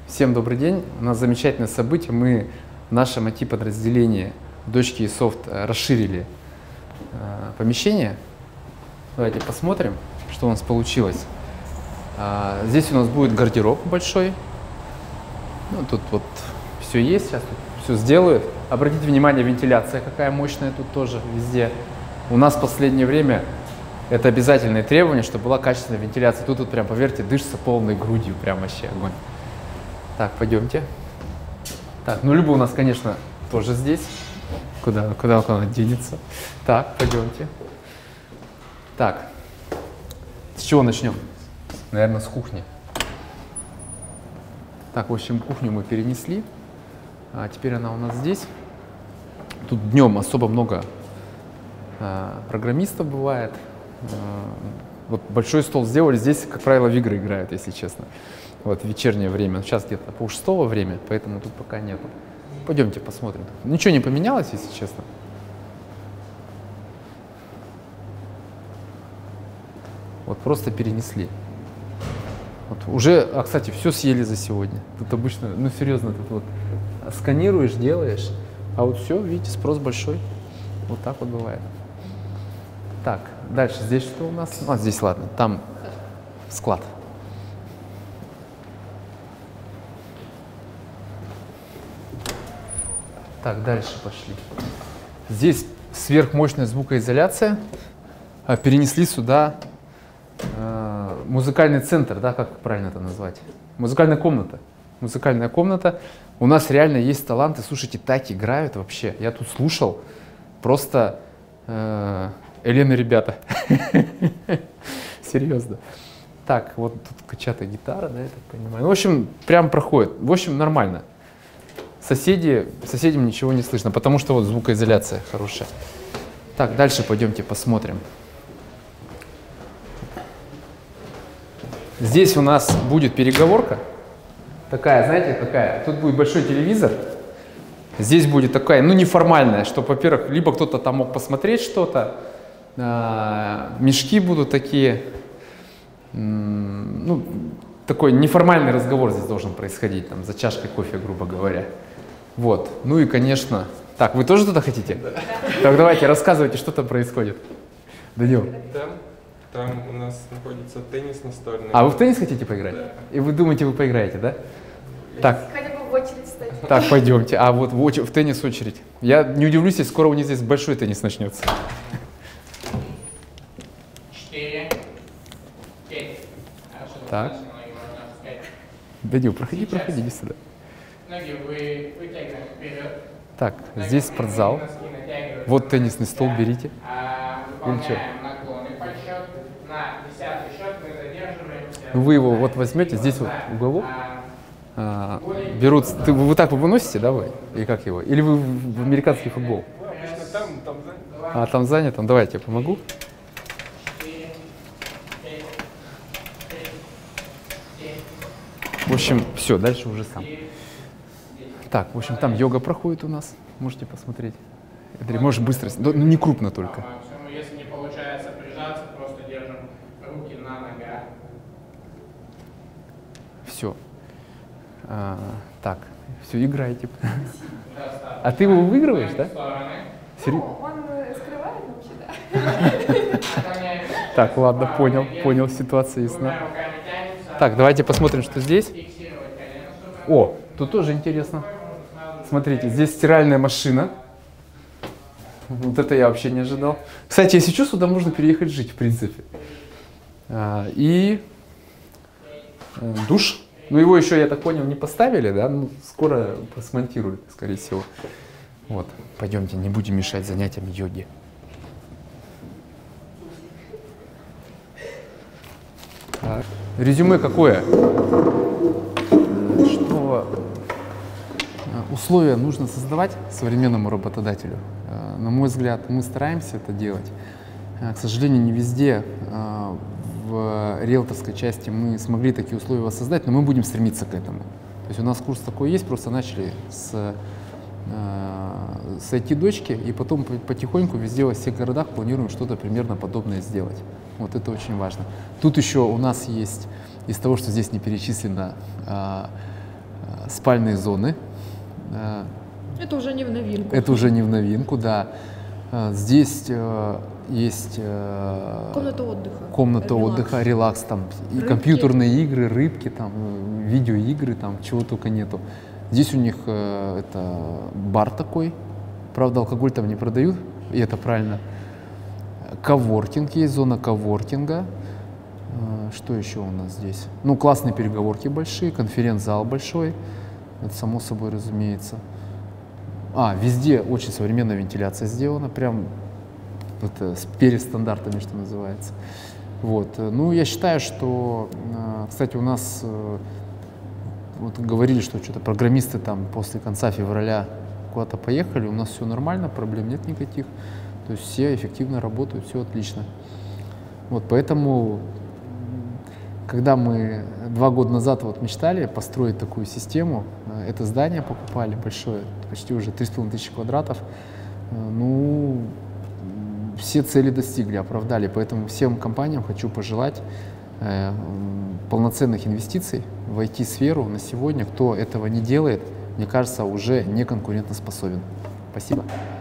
Всем добрый день. У нас замечательное событие. Мы в нашем IT-подразделении дочки и софт расширили помещение. Давайте посмотрим, что у нас получилось. Здесь у нас будет гардероб большой. Ну, тут вот все есть, сейчас тут все сделают. Обратите внимание, вентиляция какая мощная тут тоже везде. У нас в последнее время это обязательное требование, чтобы была качественная вентиляция. Тут прям, поверьте, дышится полной грудью, прям вообще огонь. Так, пойдемте. Так, ну Люба у нас, конечно, тоже здесь. Куда она денется? Так, пойдемте. Так, с чего начнем? Наверное, с кухни. Так, в общем, кухню мы перенесли. А теперь она у нас здесь. Тут днем особо много программистов бывает. Вот большой стол сделали. Здесь, как правило, в игры играют, если честно. Вот в вечернее время. Сейчас где-то полшестого время, поэтому тут пока нету. Пойдемте посмотрим. Ничего не поменялось, если честно. Вот просто перенесли. Вот уже, кстати, все съели за сегодня. Тут обычно, ну серьезно, тут вот сканируешь, делаешь, а вот все, видите, спрос большой. Вот так вот бывает. Так, дальше здесь что у нас? А, здесь ладно, там склад. Так, дальше пошли. Здесь сверхмощная звукоизоляция. Перенесли сюда музыкальный центр, да, как правильно это назвать? Музыкальная комната. Музыкальная комната. У нас реально есть таланты. Слушайте, так играют вообще. Я тут слушал. Просто Елена, ребята. Серьезно. Так, вот тут качатая гитара, да, я так понимаю. Ну, в общем, прям проходит. В общем, нормально. Соседям ничего не слышно, потому что вот звукоизоляция хорошая. Так, дальше пойдемте посмотрим. Здесь у нас будет переговорка. Такая, знаете, какая? Тут будет большой телевизор. Здесь будет такая, ну, неформальная, что, во-первых, либо кто-то там мог посмотреть что-то, мешки будут такие, ну, такой неформальный разговор здесь должен происходить, там, за чашкой кофе, грубо говоря. Вот. Ну и, конечно... Так, вы тоже туда хотите? Да. Так, давайте, рассказывайте, что там происходит. Данил. Там у нас находится теннис настольный. А вы в теннис хотите поиграть? Да. И вы думаете, вы поиграете, да? Так. Хотя бы в очередь стать. Так, пойдемте. А вот в теннис очередь. Я не удивлюсь, если скоро у них здесь большой теннис начнется. 4, 5. Так. Данил, проходи, иди сюда. Ноги вы вытягиваем вперед. Так, здесь спортзал. Вот теннисный стол, берите. Выполняем наклоны по счету. На 10-й счет мы задерживаемся. Вы его вот возьмете, здесь вот уголок. Берут, вы так выносите, да, вы? Или как его? Или вы в американский футбол? Обычно там занято. А, там занято? Давайте я помогу. В общем, все, дальше уже сам. Так, в общем, там йога проходит у нас. Можете посмотреть. Андрей, можешь быстро, ну не крупно только. Если не получается прижаться, просто держим руки на ногах. Все. Так, все, играйте. А ты его выигрываешь, да? Он скрывает вообще, да? Так, ладно, понял, ситуация ясна. Так, давайте посмотрим, что здесь. О, тут тоже интересно. Смотрите, здесь стиральная машина. Вот это я вообще не ожидал. Кстати, если что, сюда можно переехать жить, в принципе. И душ. Ну, его еще, я так понял, не поставили, да? Ну, скоро смонтируют, скорее всего. Вот, пойдемте, не будем мешать занятиям йоги. Так. Резюме какое? Что условия нужно создавать современному работодателю. На мой взгляд, мы стараемся это делать. К сожалению, не везде в риэлторской части мы смогли такие условия воссоздать, но мы будем стремиться к этому. То есть у нас курс такой есть, просто начали с IT-дочки, и потом потихоньку везде во всех городах планируем что-то примерно подобное сделать. Вот это очень важно. Тут еще у нас есть, из того, что здесь не перечислено, спальные зоны. Это уже не в новинку. Это уже не в новинку, да. Здесь есть комната отдыха, релакс, там и Рыбки. компьютерные игры, рыбки, там, видеоигры, там чего только нету. Здесь у них это бар такой, правда алкоголь там не продают, и это правильно. Коворкинг есть, зона коворкинга. Что еще у нас здесь? Ну, классные переговорки большие, конференц-зал большой, это само собой разумеется. Везде очень современная вентиляция сделана, прям это с перестандартами, что называется. Вот. Ну, я считаю, что, кстати, у нас вот говорили, что что-то программисты там после конца февраля куда-то поехали, у нас все нормально, проблем нет никаких, то есть все эффективно работают, все отлично. Вот, поэтому, когда мы 2 года назад вот мечтали построить такую систему, это здание покупали большое, почти уже 3500 квадратов, ну, все цели достигли, оправдали, поэтому всем компаниям хочу пожелать полноценных инвестиций в IT-сферу на сегодня. Кто этого не делает, мне кажется, уже не конкурентоспособен. Спасибо.